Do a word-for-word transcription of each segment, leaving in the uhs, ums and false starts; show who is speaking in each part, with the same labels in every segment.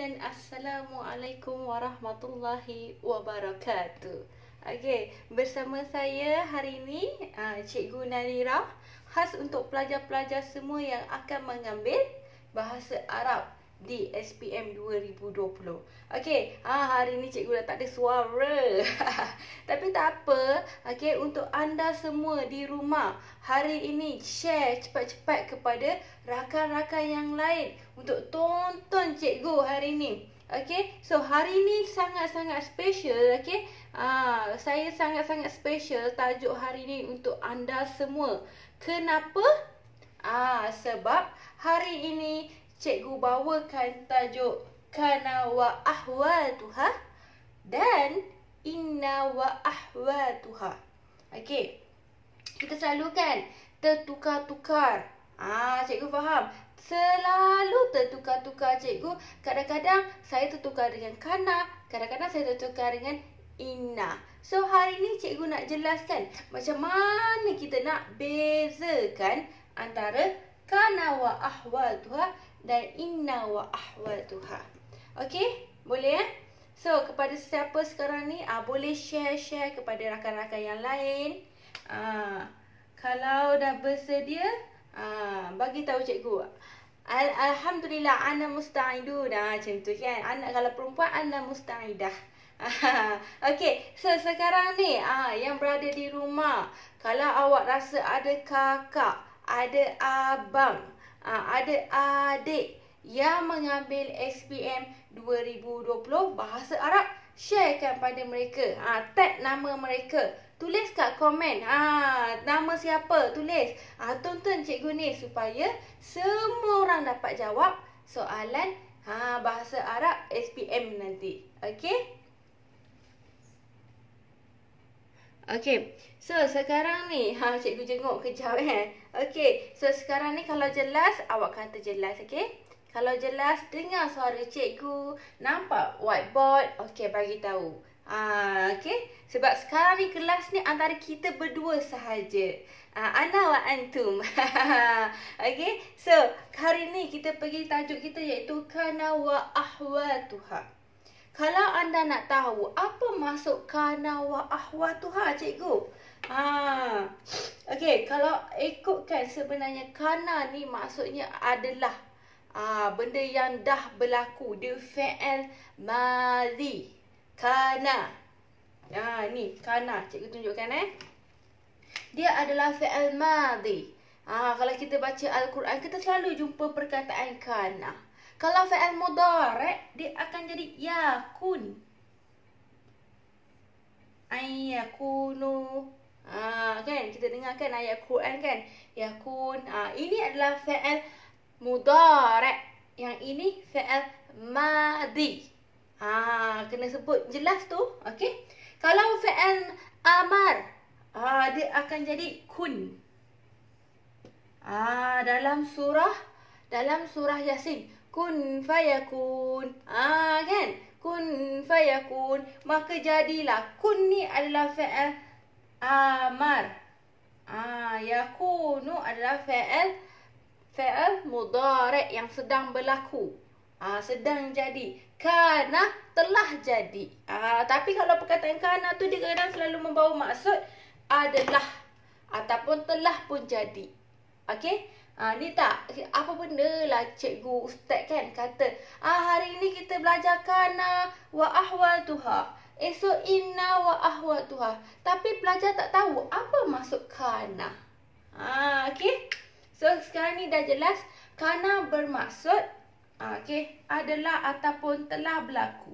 Speaker 1: dan Assalamualaikum warahmatullahi wabarakatuh. Okey, bersama saya hari ini uh, Cikgu Nadira, khas untuk pelajar-pelajar semua yang akan mengambil bahasa Arab di S P M dua ribu dua puluh. Okey, ha, hari ni cikgu dah tak ada suara. Tapi tak apa. Okey, untuk anda semua di rumah, hari ini share cepat-cepat kepada rakan-rakan yang lain untuk tonton cikgu hari ini. Okey, so hari ini sangat-sangat special. Okey, ah, saya sangat-sangat special tajuk hari ini untuk anda semua. Kenapa? Ah, sebab hari ini cikgu bawakan tajuk Kana wa ahwatuha dan Inna wa ahwatuha. Okey, kita selalu kan tertukar-tukar. Ah, cikgu faham. Selalu tertukar-tukar cikgu. Kadang-kadang saya tertukar dengan kana, kadang-kadang saya tertukar dengan inna. So hari ni cikgu nak jelaskan macam mana kita nak bezakan antara kana wa ahwatuha dan inna wa ahwatuha. Okey, boleh eh? So kepada siapa sekarang ni ah boleh share-share kepada rakan-rakan yang lain. Ah, kalau dah bersedia, ah bagi tahu cikgu. Al Alhamdulillah ana musta'idun. Ah macam tu kan. Anak kalau perempuan ana musta'idah. Okey, so sekarang ni ah yang berada di rumah, kalau awak rasa ada kakak, ada abang, ah ada adik yang mengambil S P M dua ribu dua puluh bahasa Arab, sharekan pada mereka. Ah tag nama mereka. Tulis kat komen. Ah nama siapa? Tulis. Ah tonton cikgu ni supaya semua orang dapat jawab soalan ha bahasa Arab S P M nanti. Okey? Okey. So sekarang ni ha cikgu jenguk kejap eh. Okey. So sekarang ni kalau jelas awak kata jelas, okey? Kalau jelas dengar suara cikgu, nampak whiteboard, okey bagi tahu. Ah, okey. Sebab sekarang ni kelas ni antara kita berdua sahaja. Ah, ana wa antum. Okey. So, hari ni kita pergi tajuk kita iaitu kana wa ahwatuha. Kalau anda nak tahu apa maksud kana wa ahwatuha cikgu? Ah. Okey, kalau ikutkan sebenarnya kana ni maksudnya adalah ah benda yang dah berlaku, dia fi'il madhi. Kana. Ah ni kana cikgu tunjukkan eh. Dia adalah fi'il madhi. Ah kalau kita baca Al-Quran kita selalu jumpa perkataan kana. Kalau fi'il mudhari' dia akan jadi yakun. Ayyakunu. Ah kan kita dengarkan ayat Quran kan. Yakun. Ah ini adalah fi'il mudhari'. Yang ini fi'il madhi. Ah, kena sebut jelas tu, okey? Kalau fi'il amar, ah dia akan jadi kun. Ah, dalam surah dalam surah Yasin, kun fayakun. Ah, kan? Kun fayakun, maka jadilah. Kun ni adalah fi'il amar. Ah, yakunu adalah fi'il fi'il mudhari' yang sedang berlaku. Ah, sedang jadi. Kana telah jadi. Ah, tapi kalau perkataan kana tu dia kadang selalu membawa maksud adalah ataupun telah pun jadi. Okey? Ah, ni tak apa benda lah cikgu ustaz kan kata, ah hari ni kita belajar kana wa ahwatuha. Esok inna wa ahwatuha. Tapi pelajar tak tahu apa maksud kana. Ah, okey? So sekarang ni dah jelas kana bermaksud okey, adalah ataupun telah berlaku.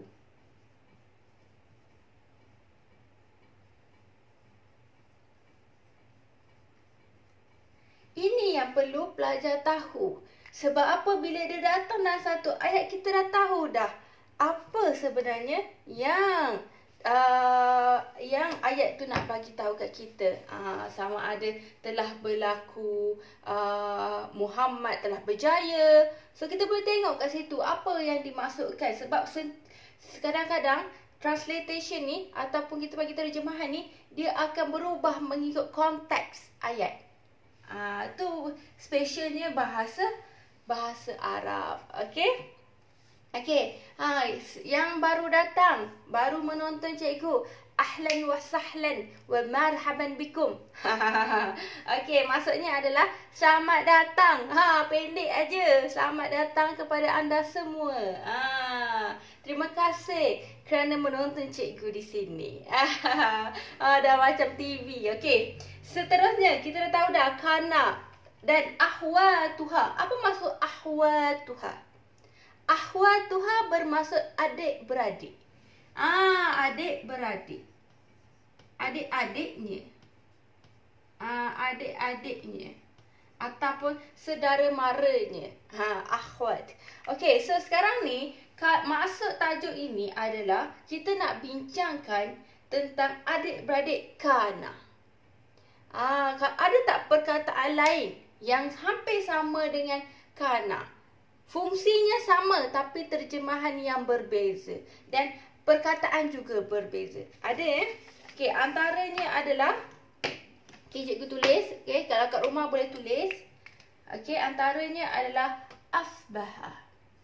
Speaker 1: Ini yang perlu pelajar tahu. Sebab apa bila dia datang dalam satu ayat kita dah tahu dah apa sebenarnya yang uh, yang ayat tu nak bagi tahu kat kita. Uh, sama ada telah berlaku, uh, Muhammad telah berjaya. So kita boleh tengok kat situ apa yang dimaksudkan. Sebab kadang-kadang translation ni ataupun kita bagi terjemahan ni dia akan berubah mengikut konteks ayat. Ah tu specialnya bahasa bahasa Arab. Okey? Okey, ha, yang baru datang, baru menonton cikgu, ahlan wa sahlan wa marhaban bikum. Okey, maksudnya adalah selamat datang. Ha, pendek aja. Selamat datang kepada anda semua. Ha, terima kasih kerana menonton cikgu di sini. Ha, dah macam T V. Okey. Seterusnya kita dah tahu dah kana dan ahwatuha. Apa maksud ahwatuha? Ahwatuha bermaksud adik-beradik. Ah, adik-beradik. Adik-adiknya. Ah, adik-adiknya. Ataupun saudara maranya. Ha, akhwat. Okey, so sekarang ni maksud tajuk ini adalah kita nak bincangkan tentang adik-beradik kana. Ah, ada tak perkataan lain yang hampir sama dengan kana? Fungsinya sama tapi terjemahan yang berbeza dan perkataan juga berbeza. Ada eh? Okey, antaranya adalah okey, cikgu tulis, okey, kalau kat rumah boleh tulis. Okey, antaranya adalah asbaha.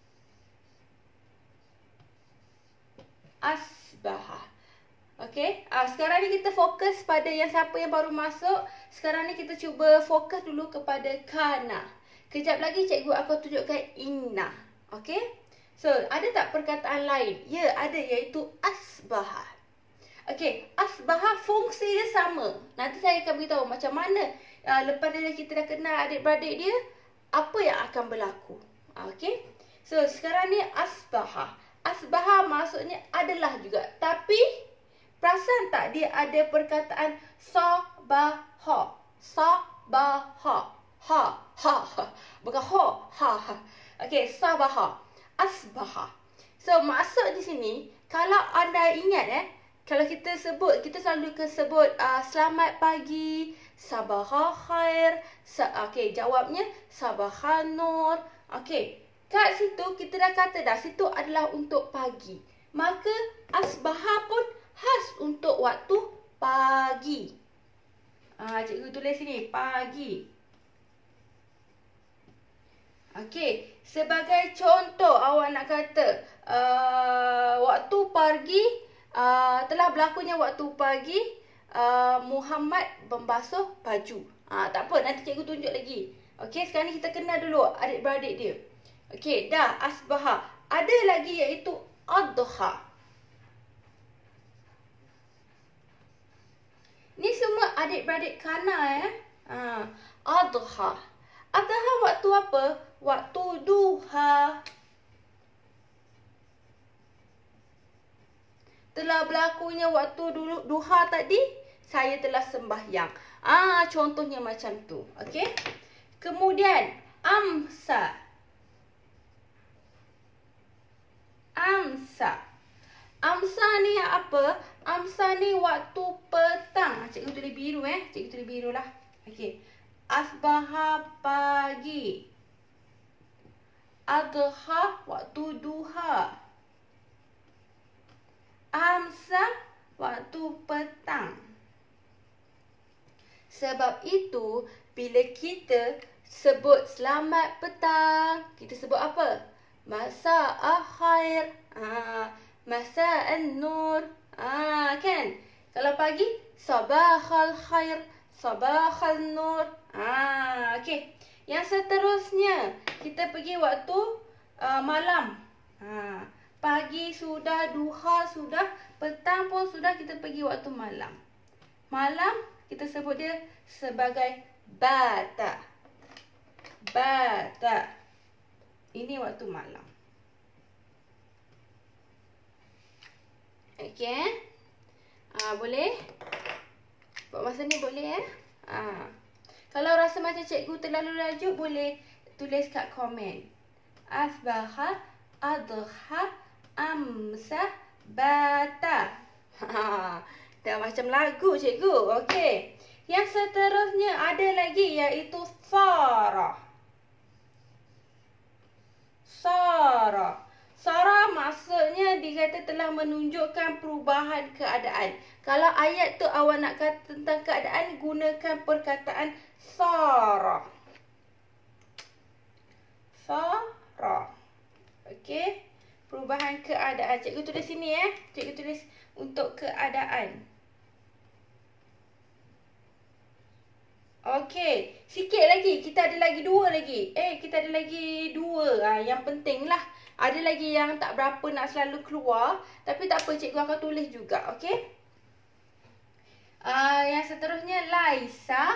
Speaker 1: Asbaha. Okey, ah, sekarang ni kita fokus pada yang siapa yang baru masuk. Sekarang ni kita cuba fokus dulu kepada kana. Kejap lagi cikgu akan tunjukkan inna. Okey? So, ada tak perkataan lain? Ya, ada, iaitu asbaha. Okey, asbaha fungsi dia sama. Nanti saya akan beritahu macam mana uh, lepas dari kita dah kenal adik-beradik dia, apa yang akan berlaku. Okey? So, sekarang ni asbaha. Asbaha maksudnya adalah juga. Tapi, perasan tak dia ada perkataan sabaha. Sabaha. Ha, ha, ha. Bukan ho, ha, ha. Okey, sabaha. Asbaha. So, maksud di sini, kalau anda ingat eh, kalau kita sebut, kita selalu sebut uh, selamat pagi, sabaha khair. Sa Okey, jawabnya sabaha nur. Okey, kat situ kita dah kata dah, situ adalah untuk pagi. Maka, asbaha pun khas untuk waktu pagi. Ah, cikgu tulis sini, pagi. Okey, sebagai contoh awak nak kata uh, waktu pagi, uh, telah berlakunya waktu pagi, uh, Muhammad membasuh baju. Uh, tak apa, nanti cikgu tunjuk lagi. Okey, sekarang ni kita kenal dulu adik-beradik dia. Okey, dah asbaha. Ada lagi iaitu adha. Ni semua adik-beradik kana eh. Uh, adha. Adha waktu apa? Waktu duha. Telah berlakunya waktu dulu duha tadi, saya telah sembahyang. Ah, contohnya macam tu. Okey. Kemudian amsa. Amsa. Amsa ni apa? Amsa ni waktu petang. Cikgu tulis biru eh. Cikgu tulis biru lah. Okey. Asbaha pagi. Adha waktu duha. Amsa waktu petang. Sebab itu, bila kita sebut selamat petang, kita sebut apa? Masa'ah khair. Ah, masa'an nur. Ah, kan? Kalau pagi, sabahal khair, sabahal nur. Ah, okey. Yang seterusnya, kita pergi waktu uh, malam. Ha, pagi sudah, duha sudah, petang pun sudah, kita pergi waktu malam. Malam, kita sebut dia sebagai bata. Bata. Ini waktu malam. Okey. Ah, boleh? Buat masa ni boleh eh? Ah. Kalau rasa macam cikgu terlalu laju, boleh tulis kat komen. Asbaha, adha, amsa, bata. Ha, dah macam lagu cikgu. Okey. Yang seterusnya ada lagi iaitu sara. Sara. Sara maksudnya dikata telah menunjukkan perubahan keadaan. Kalau ayat tu awak nak kata tentang keadaan, gunakan perkataan sara. Sara. Okey. perubahan keadaan. Cikgu tulis sini eh. Cikgu tulis untuk keadaan. Okey, sikit lagi. Kita ada lagi dua lagi. Eh, kita ada lagi dua. Ha, yang penting lah. Ada lagi yang tak berapa nak selalu keluar. Tapi tak apa, cikgu akan tulis juga. Okey. Uh, yang seterusnya, Laisa.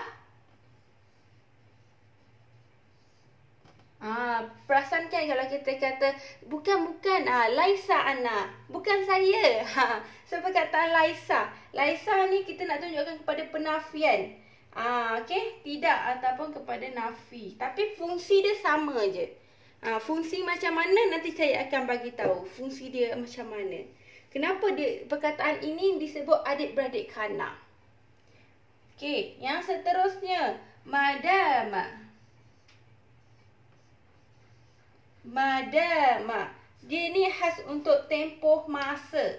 Speaker 1: Ah, perasan kan kalau kita kata bukan bukan ah Laisa Ana, bukan saya. Ha, so perkataan Laisa. Laisa ni kita nak tunjukkan kepada penafian. Ah, okey, tidak ataupun kepada nafi. Tapi fungsi dia sama je. Ah, fungsi macam mana nanti saya akan bagi tahu. Fungsi dia macam mana. Kenapa dia perkataan ini disebut adik-beradik kana? Okey, yang seterusnya, madama. Madama. Dia ni khas untuk tempoh masa.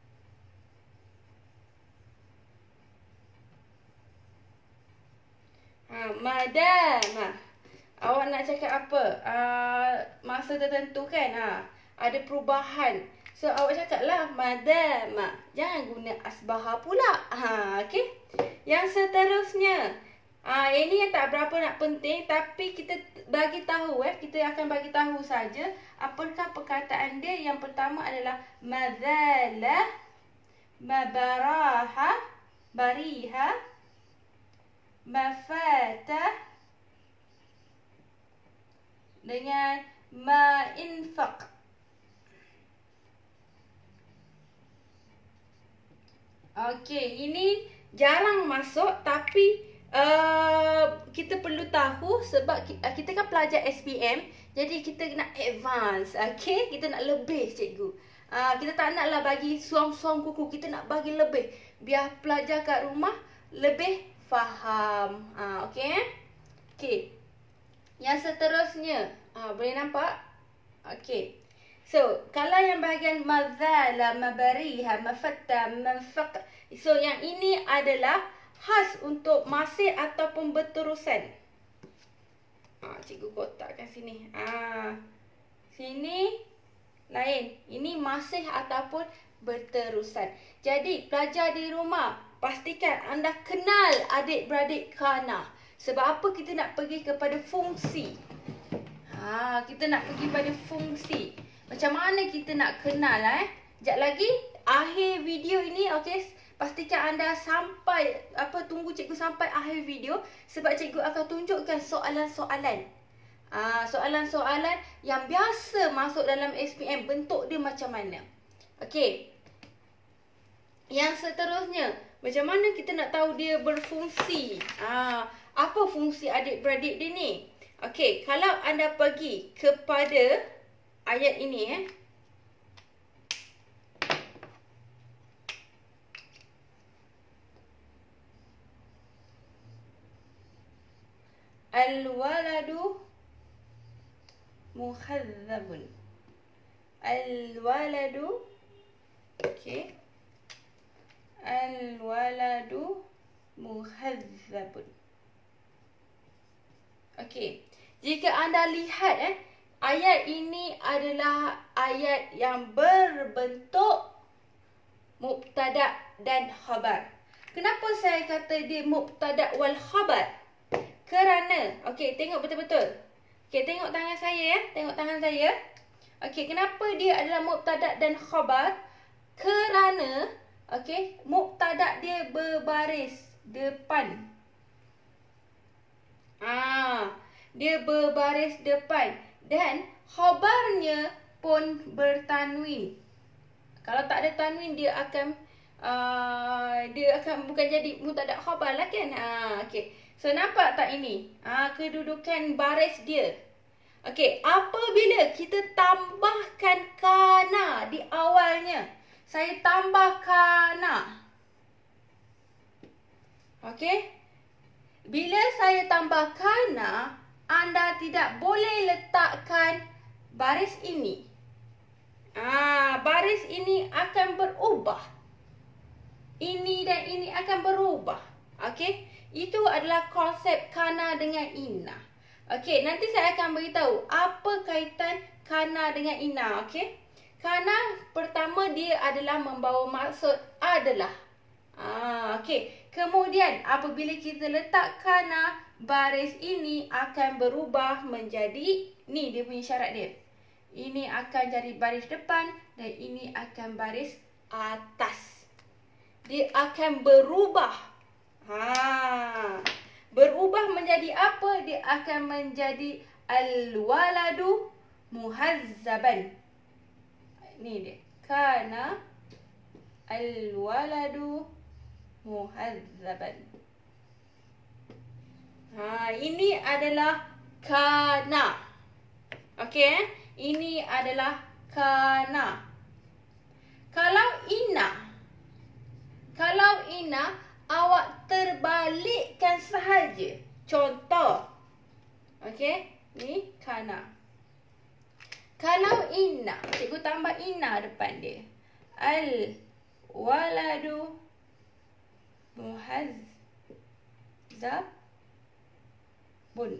Speaker 1: Ha, madama. Awak nak cakap apa? Uh, masa tertentu kan? Ha, ada perubahan. So, awak cakaplah madama. Jangan guna asbaha pula. Ha, okey. Yang seterusnya. Ah, ini yang tak berapa nak penting, tapi kita bagi tahu eh, kita akan bagi tahu saja apakah perkataan dia. Yang pertama adalah madhala, mabaraha, bariha, mafata dengan mainfaq. Okey, ini jarang masuk tapi Uh, kita perlu tahu sebab kita, kita kan pelajar S P M. Jadi kita nak advance. Okay? Kita nak lebih, cikgu. Uh, kita tak naklah bagi suam-suam kuku. Kita nak bagi lebih. Biar pelajar kat rumah lebih faham. Uh, okay? Okay. Yang seterusnya. Uh, boleh nampak? Okay. So, kalau yang bahagian madhala, mabariha, mafatta, manfaq. So, yang ini adalah khas untuk masih ataupun berterusan. Ah, cikgu kotakkan sini. Ah, sini lain. Ini masih ataupun berterusan. Jadi, pelajar di rumah, pastikan anda kenal adik-beradik kana. Sebab apa kita nak pergi kepada fungsi? Ah, kita nak pergi pada fungsi. Macam mana kita nak kenal eh? Sekejap lagi, akhir video ini, okey. Pastikan anda sampai, apa tunggu cikgu sampai akhir video. Sebab cikgu akan tunjukkan soalan-soalan. Ah, soalan-soalan yang biasa masuk dalam S P M. Bentuk dia macam mana. Okey. Yang seterusnya. Macam mana kita nak tahu dia berfungsi. Ah, apa fungsi adik-beradik dia ni? Okey. Kalau anda pergi kepada ayat ini eh. Al-waladu mukhadzabun. Al-waladu. Okey. Al-waladu mukhadzabun. Okey. Jika anda lihat eh, ayat ini adalah ayat yang berbentuk mubtada dan khabar. Kenapa saya kata dia mubtada wal khabar? Kerana, okey, tengok betul-betul. Okey, tengok tangan saya ya. Tengok tangan saya. Okey, kenapa dia adalah mubtada dan khabar? Kerana, okey, mubtada dia berbaris depan. Ah, dia berbaris depan dan khabarnya pun bertanwin. Kalau tak ada tanwin dia akan uh, dia akan bukan jadi mubtada khabar lah kan. Ah, okey. So, nampak tak ini? Ha, kedudukan baris dia. Okey, apabila kita tambahkan kana di awalnya. Saya tambah kana. Okey. Bila saya tambah kana, anda tidak boleh letakkan baris ini. Ah, baris ini akan berubah. Ini dan ini akan berubah. Okey. Itu adalah konsep kana dengan inna. Okey, nanti saya akan beritahu apa kaitan kana dengan inna, okey? Kana pertama dia adalah membawa maksud adalah. Ah, okey. Kemudian apabila kita letak kana, baris ini akan berubah menjadi, ni dia punya syarat dia. Ini akan jadi baris depan dan ini akan baris atas. Dia akan berubah. Ha. Berubah menjadi apa? Dia akan menjadi al-waladu muhazzaban. Ni dia. Kana al-waladu muhazzaban. Ha, ini adalah kana. Okey eh? Ini adalah kana. Kalau ina, kalau ina, awak terbalikkan sahaja. Contoh. Okey, ni kana. Kalau ina, cikgu tambah ina depan dia. Al waladu muhazzabun.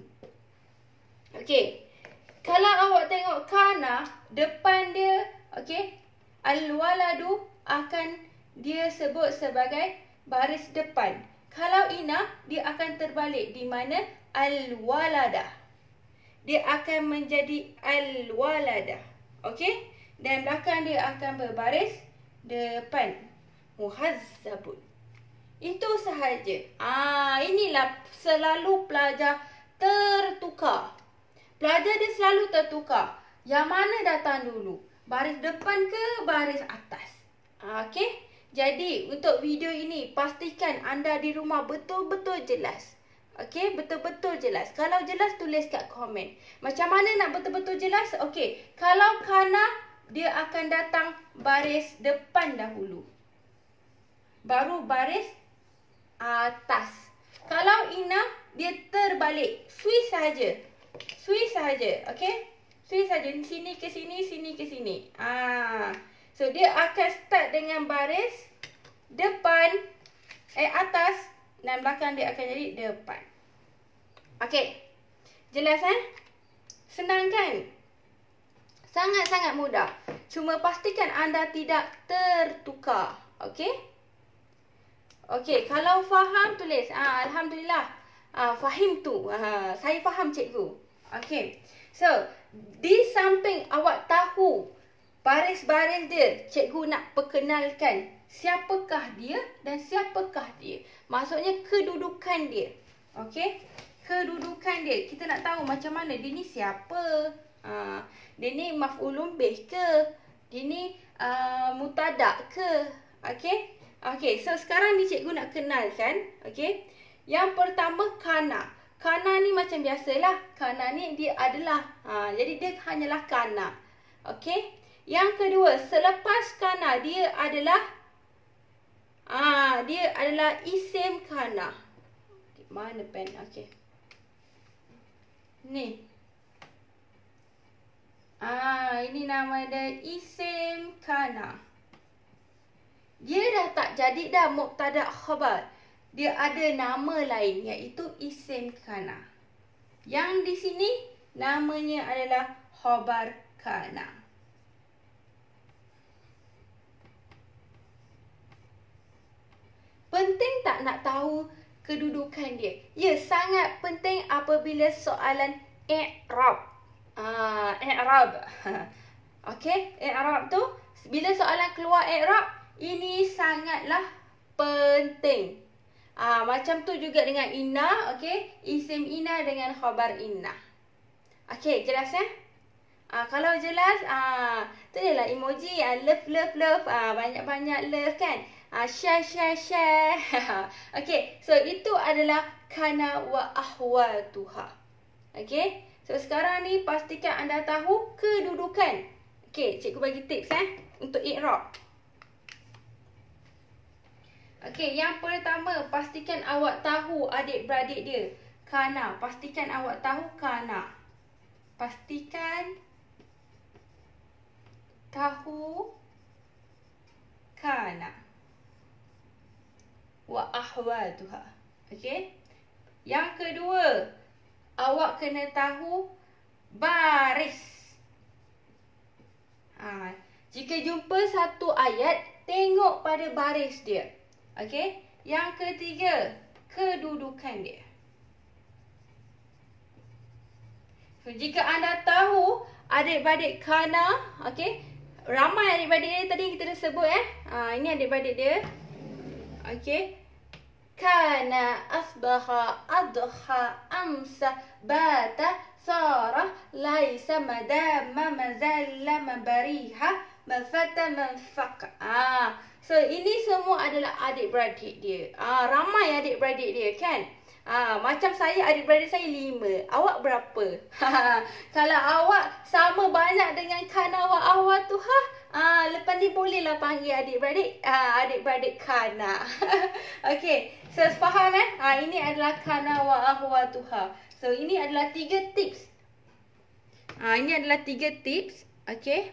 Speaker 1: Okey. Kalau awak tengok kana depan dia, okey, al-waladu akan dia sebut sebagai baris depan. Kalau ina, dia akan terbalik di mana al-walada. Dia akan menjadi al-walada. Okey? Dan belakang dia akan berbaris depan. Muhazzabun. Itu sahaja. Ah, inilah selalu pelajar tertukar. Pelajar dia selalu tertukar. Yang mana datang dulu? Baris depan ke baris atas? Ah, okey? Jadi, untuk video ini, pastikan anda di rumah betul-betul jelas. Okey, betul-betul jelas. Kalau jelas, tulis kat komen. Macam mana nak betul-betul jelas? Okey, kalau kana, dia akan datang baris depan dahulu. Baru baris atas. Kalau ina, dia terbalik. Swiss sahaja. Swiss sahaja. Okey? Swiss sahaja. Sini ke sini, sini ke sini. Ah. So, dia akan start dengan baris depan, eh atas, dan belakang dia akan jadi depan. Okey. Jelas eh? Senang kan? Sangat-sangat mudah. Cuma pastikan anda tidak tertukar. Okey? Okey, kalau faham tulis. Ah, alhamdulillah. Ah, fahim tu. Ah, saya faham cikgu. Okey. So, di samping awak tahu baris-baris dia, cikgu nak perkenalkan siapakah dia dan siapakah dia. Maksudnya kedudukan dia. Okey? Kedudukan dia. Kita nak tahu macam mana dia ni siapa. Ah, dia ni maf'ulun bih ke? Dia ni uh, mutadak ke? Okey? Okey, so sekarang ni cikgu nak kenalkan. Okey? Yang pertama kana. Kana ni macam biasalah. Kana ni dia adalah. Ha, jadi dia hanyalah kana. Okey? Yang kedua, selepas kana dia adalah ah ha, dia adalah isim kana. Mana pen? Okey. Ni. Ah, ini nama dia isim kana. Dia dah tak jadi dah mubtada khabar. Dia ada nama lain iaitu isim kana. Yang di sini namanya adalah khabar kana. Penting tak nak tahu kedudukan dia? Ya, sangat penting apabila soalan i'rab. Ah, i'rab. Okey, i'rab tu bila soalan keluar i'rab, ini sangatlah penting. Ah, macam tu juga dengan inna, okey? Isim inna dengan khabar inna. Okey, jelas eh? Ah, kalau jelas, ah, tu dia lah emoji, ah, love love love, ah, banyak-banyak love kan? Ah, share share share. Okey, so itu adalah kana wa ahwatuha. Okey? So sekarang ni pastikan anda tahu kedudukan. Okey, cikgu bagi tips eh untuk i'rab. Okey, yang pertama pastikan awak tahu adik-beradik dia. Kana, pastikan awak tahu kana. Pastikan tahu kana wa ahwatuha. Okey? Yang kedua, awak kena tahu baris. Ha, jika jumpa satu ayat, tengok pada baris dia. Okey. Yang ketiga, kedudukan dia. So, jika anda tahu adik-beradik kana, okey, ramai adik-beradik dia tadi kita dah sebut eh. Ha, ini adik-beradik dia. Okey. Kana, asbaha, adha, amsa, bata, sara, laisa, madama, mazalla, mabariha, mafata, manfaq. Ah, so ini semua adalah adik-beradik dia. Ah, ramai adik-beradik dia kan? Ah, macam saya, adik-beradik saya lima. Awak berapa? Kalau awak sama banyak dengan kana wa ahwatuha, ah, lepas ni bolehlah panggil adik-beradik ah, adik-beradik kana. Okey, so faham eh? Ah, ini adalah kana wa ahwatuha. So ini adalah tiga tips. Ah, ini adalah tiga tips. Okey.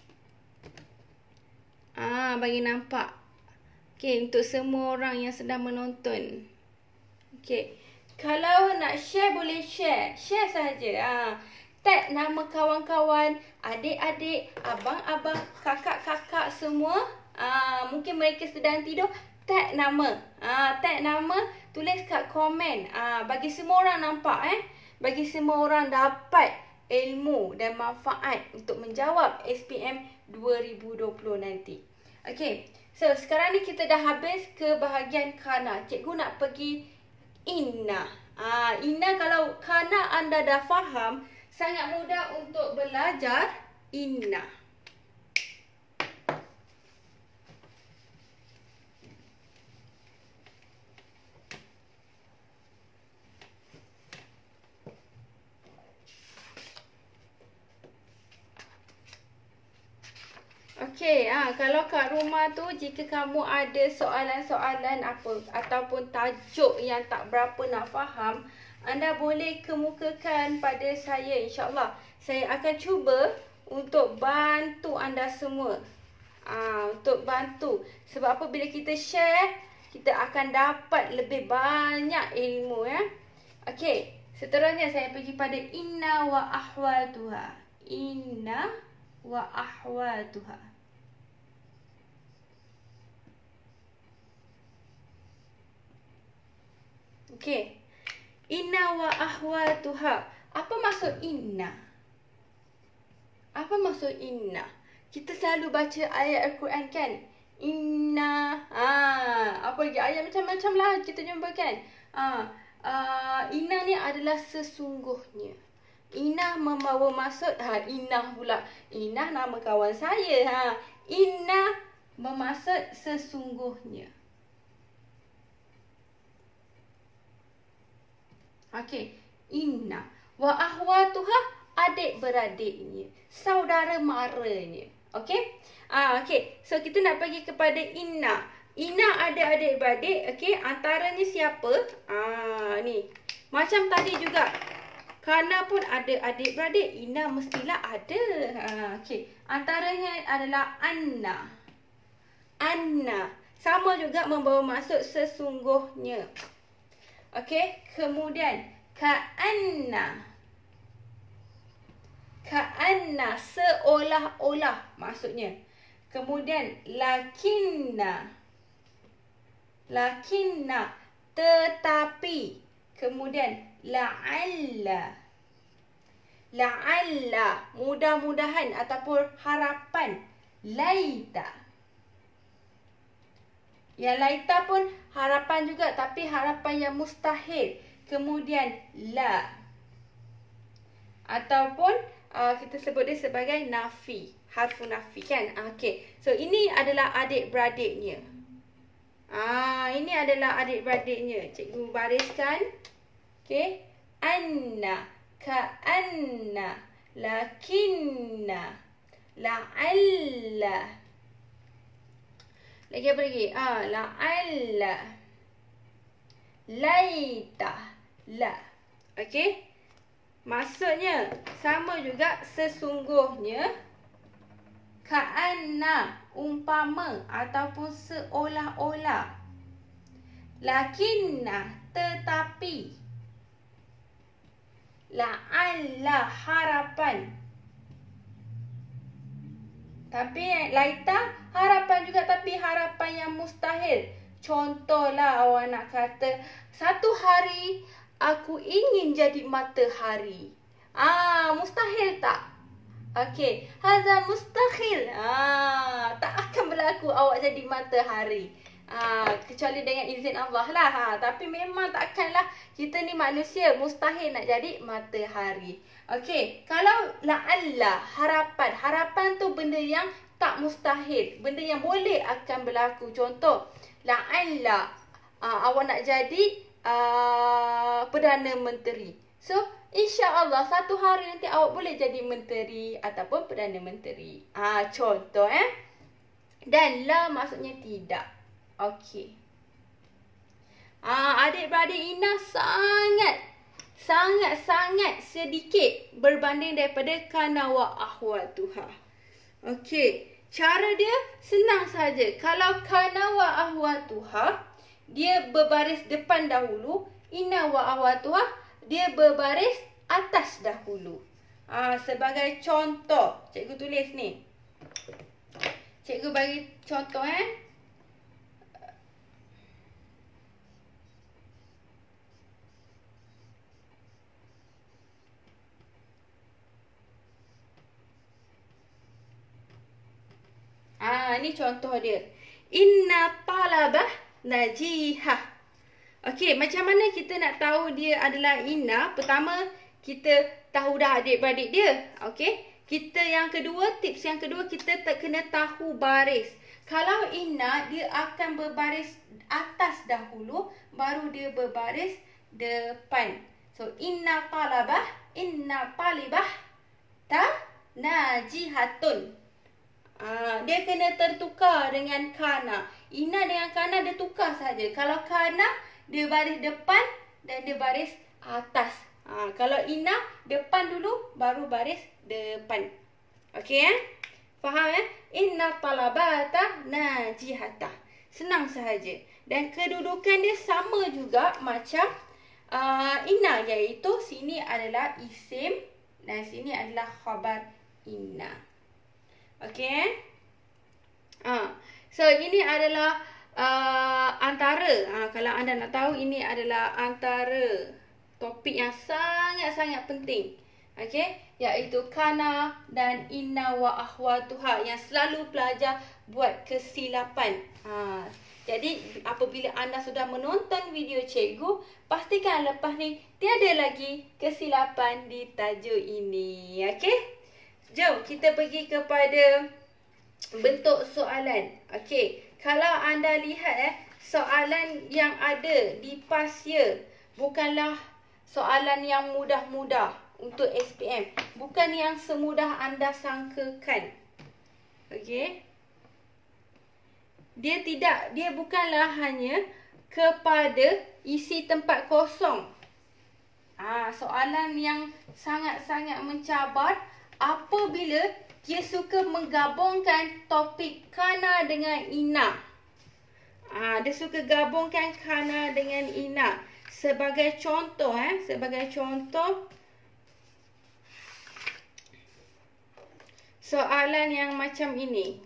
Speaker 1: Ah, bagi nampak. Okey, untuk semua orang yang sedang menonton. Okey. Kalau nak share boleh share. Share saja. Ah, tag nama kawan-kawan, adik-adik, abang-abang, kakak-kakak semua. Ah, mungkin mereka sedang tidur. Tag nama. Ah, tag nama, tulis kat komen. Ah, bagi semua orang nampak eh. Bagi semua orang dapat ilmu dan manfaat untuk menjawab S P M dua ribu dua puluh nanti. Okey. So, sekarang ni kita dah habis ke bahagian kana. Cikgu nak pergi inna. Ah, inna kalau kana anda dah faham, sangat mudah untuk belajar inna. Okey, ah, kalau kat rumah tu jika kamu ada soalan-soalan apa ataupun tajuk yang tak berapa nak faham, anda boleh kemukakan pada saya, insya-Allah. Saya akan cuba untuk bantu anda semua. Ah, untuk bantu. Sebab apa, bila kita share, kita akan dapat lebih banyak ilmu ya. Okey, seterusnya saya pergi pada inna wa ahwatuha. Inna wa ahwatuha. Okey. Inna wa ahwatuha. Apa maksud inna? Apa maksud inna? Kita selalu baca ayat Al-Quran kan? Inna. Ah, apa lagi? Ayat macam-macam lah kita jumpa kan? Ah, uh, inna ni adalah sesungguhnya. Inah membawa maksud, ha, Inah pula. Inah nama kawan saya. Ha. Inah bermaksud sesungguhnya. Okey. Inna. Wa ahwatuha, adik-beradiknya. Saudara maranya. Okey. Ah, okey. So, kita nak pergi kepada Inna. Inna ada adik-beradik. Okey. Antaranya siapa? Ah, ni. Macam tadi juga. Kana pun ada adik-beradik, Inna mestilah ada. Ha, okey. Antaranya adalah Anna. Anna. Sama juga membawa maksud sesungguhnya. Okey. Kemudian, Ka'anna. Ka'anna. Seolah-olah maksudnya. Kemudian, Lakinna. Lakinna. Tetapi. Kemudian, La'alla. La'alla. Mudah-mudahan ataupun harapan. Laita. Yang laita pun harapan juga. Tapi harapan yang mustahil. Kemudian la. Ataupun uh, kita sebut dia sebagai nafi. Harfu nafi kan. Okey. So ini adalah adik-beradiknya. Ah, ini adalah adik-beradiknya. Cikgu bariskan. Okey. Anna, ka'anna, lakinna, la'alla. Lagi apa lagi? Ah, la'alla. Laita, la. Okey. Maksudnya sama juga sesungguhnya. Ka'anna, umpama ataupun seolah-olah. Lakinna, tetapi. La'alla, harapan. Tapi laita harapan juga, tapi harapan yang mustahil. Contohlah awak nak kata, satu hari aku ingin jadi matahari. Ah, mustahil tak? Okey, hadza mustahil. Ah, tak akan berlaku awak jadi matahari. Ah, kecuali dengan izin Allah lah. Ha, tapi memang tak akanlah, kita ni manusia, mustahil nak jadi matahari. Okey, kalau la'alla, harapan. Harapan tu benda yang tak mustahil, benda yang boleh akan berlaku. Contoh, la'alla uh, awak nak jadi uh, Perdana Menteri. So, insya-Allah satu hari nanti awak boleh jadi menteri ataupun Perdana Menteri. Ah, contoh eh. Dan la maksudnya tidak. Okey. Ah, adik-beradik Ina sangat Sangat-sangat sedikit berbanding daripada kana wa ahwatuha. Okey, cara dia senang saja. Kalau kana wa ahwatuha, dia berbaris depan dahulu. Inna wa ahwatuha, dia berbaris atas dahulu. Ah, sebagai contoh, cikgu tulis ni. Cikgu bagi contoh eh. Ah, ni contoh dia. Inna talabah najihah. Okey, macam mana kita nak tahu dia adalah inna? Pertama, kita tahu dah adik-beradik dia. Okey. Kita yang kedua, tips yang kedua, kita tak kena tahu baris. Kalau inna, dia akan berbaris atas dahulu, baru dia berbaris depan. So, inna talabah, inna talibah, ta najihatun. Ah, dia kena tertukar dengan kana. Ina dengan kana dia tukar saja. Kalau kana, dia baris depan dan dia baris atas. Ah, kalau ina, depan dulu baru baris depan. Okey eh? Faham eh? Inna talabata najihata. Senang sahaja. Dan kedudukan dia sama juga macam uh, ina, iaitu sini adalah isim dan sini adalah khabar inna. Okey eh? Ha. So, ini adalah uh, antara. Ha, kalau anda nak tahu, ini adalah antara topik yang sangat-sangat penting. Okey? Iaitu kana dan inna wa ahwatuha yang selalu pelajar buat kesilapan. Ha. Jadi, apabila anda sudah menonton video cikgu, pastikan lepas ni tiada lagi kesilapan di tajuk ini. Okey? Jom kita pergi kepada bentuk soalan. Okey, kalau anda lihat eh, soalan yang ada di pasya bukanlah soalan yang mudah-mudah untuk S P M. Bukan yang semudah anda sangkakan. Okey. Dia tidak, dia bukanlah hanya kepada isi tempat kosong. Ah, soalan yang sangat-sangat mencabar apabila dia suka menggabungkan topik kana dengan ina. Ah, dia suka gabungkan kana dengan ina. Sebagai contoh eh, sebagai contoh soalan yang macam ini.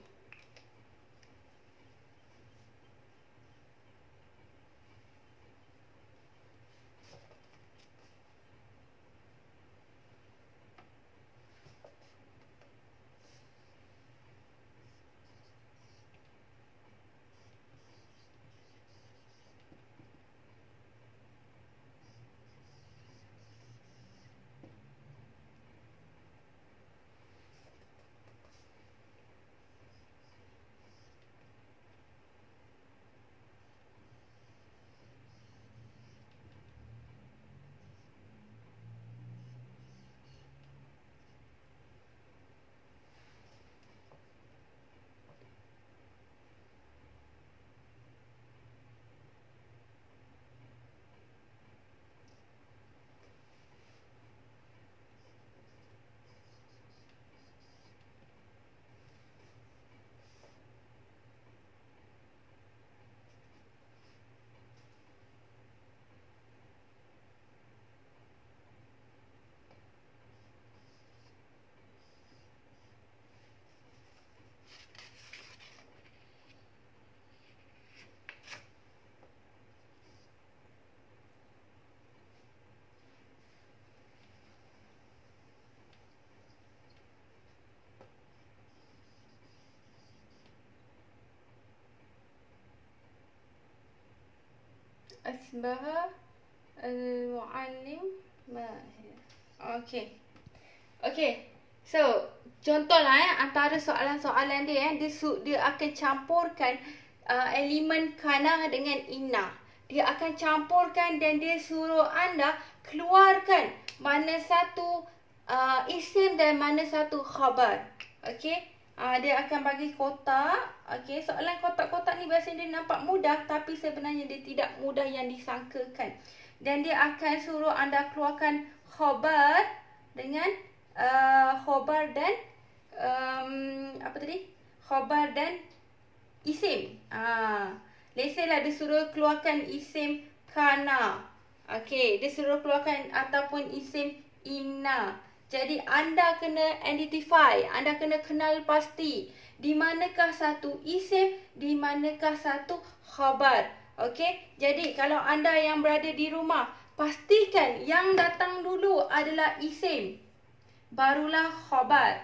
Speaker 1: asbaha al-muallim mahir. Okey. Okey. So, contohlah eh antara soalan-soalan dia eh dia, dia akan campurkan uh, elemen kana dengan inna. Dia akan campurkan dan dia suruh anda keluarkan mana satu uh, isim dan mana satu khabar. Okey. Uh, dia akan bagi kotak. Okey, soalan kotak-kotak ni biasanya dia nampak mudah tapi sebenarnya dia tidak mudah yang disangkakan. Dan dia akan suruh anda keluarkan khabar dengan uh, khabar dan um, apa tadi? Khabar dan isim. Ah, let's say lah dia suruh keluarkan isim kana. Okey, dia suruh keluarkan ataupun isim inna. Jadi anda kena identify, anda kena kenal pasti di manakah satu isim, di manakah satu khabar. Okey, jadi kalau anda yang berada di rumah, pastikan yang datang dulu adalah isim, barulah khabar.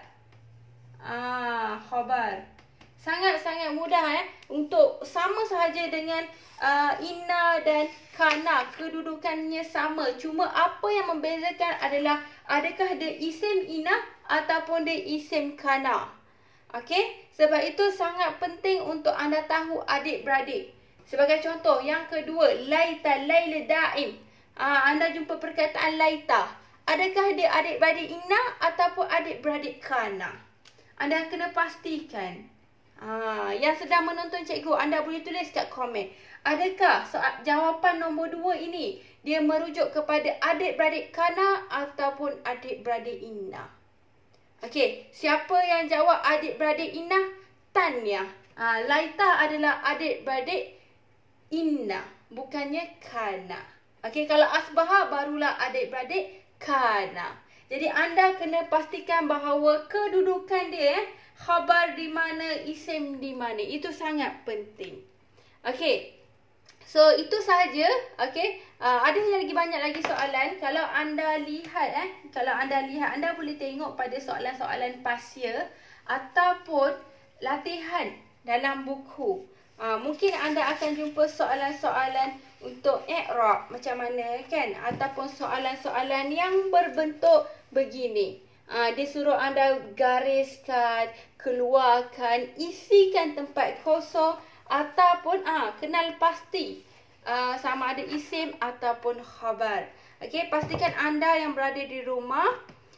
Speaker 1: Ah, khabar. Sangat-sangat mudah eh untuk sama sahaja dengan uh, inna dan kana, kedudukannya sama. Cuma apa yang membezakan adalah adakah dia isim inna ataupun dia isim kana. Okey, sebab itu sangat penting untuk anda tahu adik-beradik. Sebagai contoh, yang kedua, laita laila daim. Ah, anda jumpa perkataan laita. Adakah dia adik-beradik inna ataupun adik-beradik kana? Anda kena pastikan. Ah, yang sedang menonton cikgu, anda boleh tulis kat komen. Adakah soal jawapan nombor dua ini dia merujuk kepada adik-beradik kana ataupun adik-beradik inna? Okey, siapa yang jawab adik-beradik inna? Tanya. Ah, laita adalah adik-beradik inna, bukannya kana. Okey, kalau asbaha barulah adik-beradik kana. Jadi anda kena pastikan bahawa kedudukan dia, khabar di mana, isim di mana. Itu sangat penting. Okey. So itu sahaja. Okey. Uh, ada lagi banyak lagi soalan. Kalau anda lihat eh, kalau anda lihat anda boleh tengok pada soalan-soalan pasya ataupun latihan dalam buku. Uh, mungkin anda akan jumpa soalan-soalan untuk i'rab macam mana kan, ataupun soalan-soalan yang berbentuk begini. Uh, dia suruh anda gariskan, keluarkan, isikan tempat kosong ataupun ah uh, kenal pasti uh, sama ada isim ataupun khabar. Okey, pastikan anda yang berada di rumah,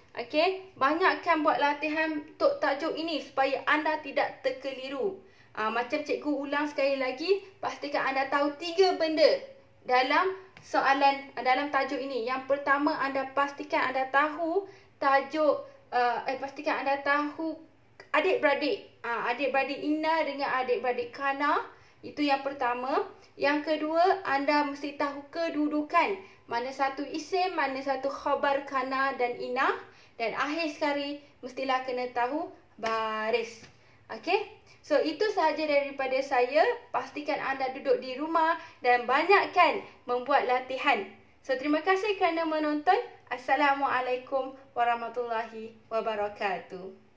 Speaker 1: okey, banyakkan buat latihan untuk tajuk ini supaya anda tidak terkeliru. Uh, macam cikgu ulang sekali lagi, pastikan anda tahu tiga benda dalam soalan dalam tajuk ini. Yang pertama, anda pastikan anda tahu tajuk, uh, eh pastikan anda tahu adik-beradik. Uh, adik-beradik inna dengan adik-beradik kana. Itu yang pertama. Yang kedua, anda mesti tahu kedudukan. Mana satu isim, mana satu khabar kana dan inna. Dan akhir sekali, mestilah kena tahu baris. Okey? So, itu sahaja daripada saya. Pastikan anda duduk di rumah dan banyakkan membuat latihan. So, terima kasih kerana menonton. Assalamualaikum warahmatullahi wabarakatuh.